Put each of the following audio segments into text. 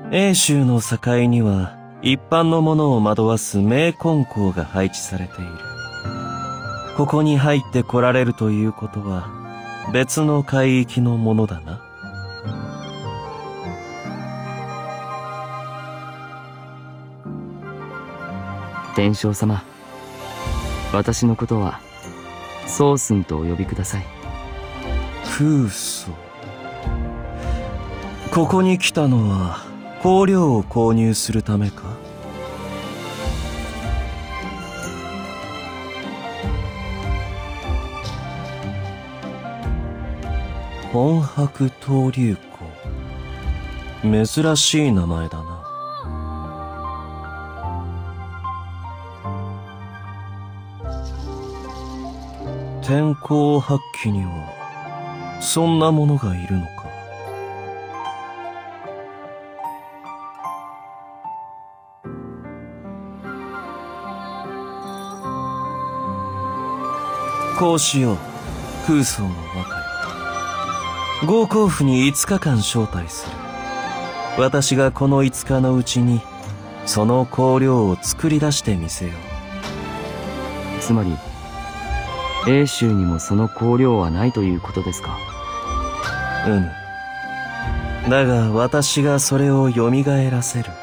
英州の境には一般のものを惑わす名金庫が配置されている。ここに入って来られるということは別の海域のものだな。 天正様、私のことはソースンとお呼びください。 空想。ここに来たのは香料を購入するためか？本白闘竜香。珍しい名前だな。天候発揮にはそんなものがいるのか。こうしよう。空想の和解。豪光府に5日間招待する。私がこの5日のうちにその香料を作り出してみせよう。 つまり英州にもその香料はないということですか？ だが私がそれを蘇らせる。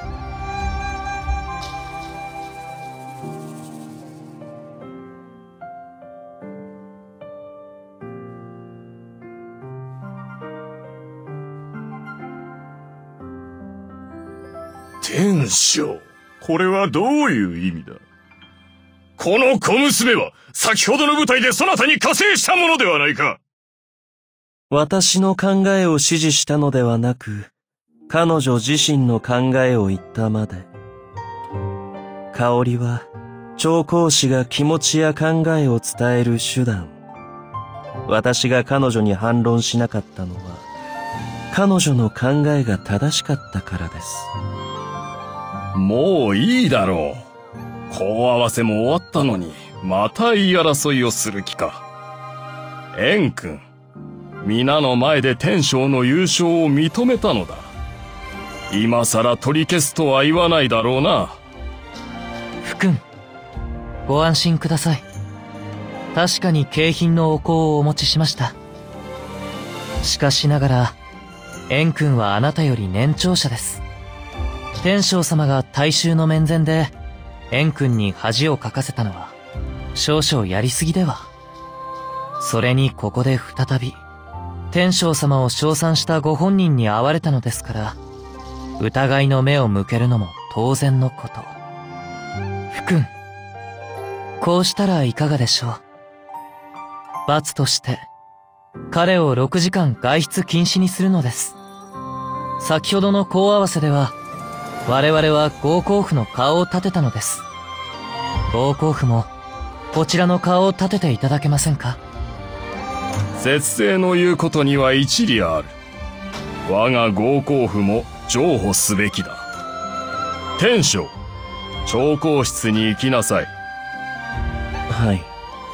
天正、これはどういう意味だ？この小娘は先ほどの舞台でそなたに加勢したものではないか。 私の考えを指示したのではなく、彼女自身の考えを言ったまで。香織は調香師が気持ちや考えを伝える手段。私が彼女に反論しなかったのは、彼女の考えが正しかったからです。 もういいだろう。香合わせも終わったのに、また言い争いをする気か。円君、皆の前で天正の優勝を認めたのだ。今さら取り消すとは言わないだろうな。 夫君、ご安心ください。確かに景品のお香をお持ちしました。しかしながら、円君はあなたより年長者です。天正様が大衆の面前で円君に恥をかかせたのは少々やりすぎでは。それにここで再び天正様を称賛したご本人に会われたのですから、疑いの目を向けるのも当然のこと。夫君、こうしたらいかがでしょう。罰として彼を6時間外出禁止にするのです。先ほどの香合わせでは我々は豪光府の顔を立てたのです。豪光府もこちらの顔を立てていただけませんか？ 節制の言うことには一理ある。我が豪光府も譲歩すべきだ。天正、調香室に行きなさい。 はい。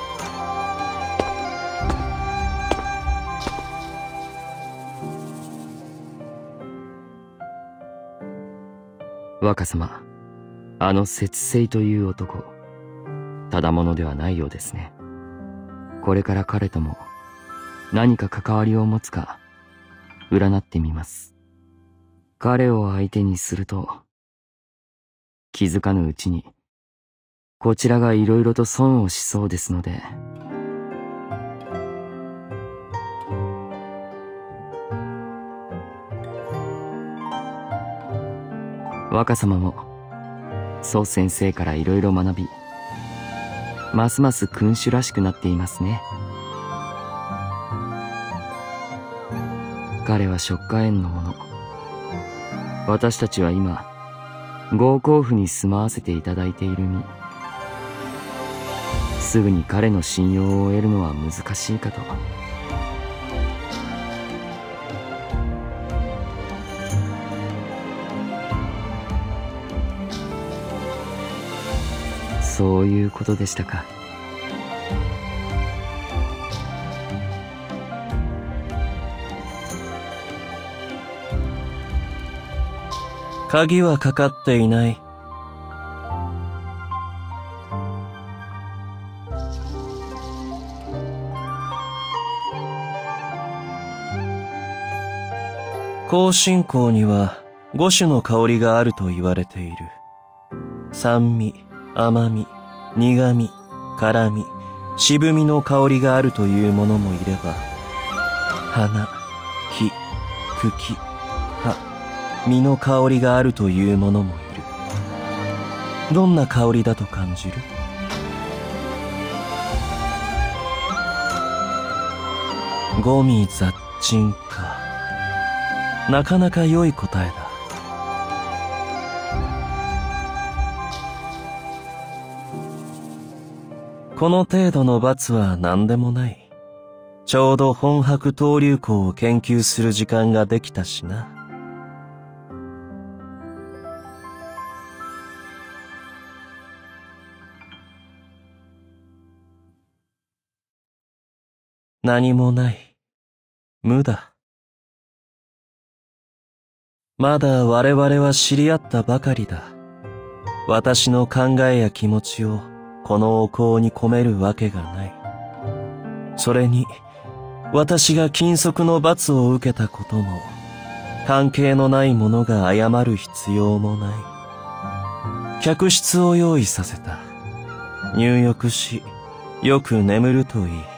若様、あの節制という男、ただものではないようですね。これから彼とも何か関わりを持つか占ってみます。彼を相手にすると、気づかぬうちにこちらがいろいろと損をしそうですので。若様も宗先生からいろいろ学び、ますます君主らしくなっていますね。彼は食家縁の者。私たちは今豪光府に住まわせていただいている身。すぐに彼の信用を得るのは難しいかと。そういうことでしたか。 鍵はかかっていない。香辛香には5種の香りがあると言われている。酸味、甘み、苦味、辛味、渋みの香りがあるというものもいれば、花、木、茎、葉、実の香りがあるというものもいる。どんな香りだと感じる？五味雑陳か。なかなか良い答えだ。この程度の罰は何でもない。ちょうど本白東流香を研究する時間ができたしな。何もない。無だ。まだ我々は知り合ったばかりだ。私の考えや気持ちをこのお香に込めるわけがない。それに、私が禁足の罰を受けたことも、関係のない者が謝る必要もない。客室を用意させた。入浴し、よく眠るといい。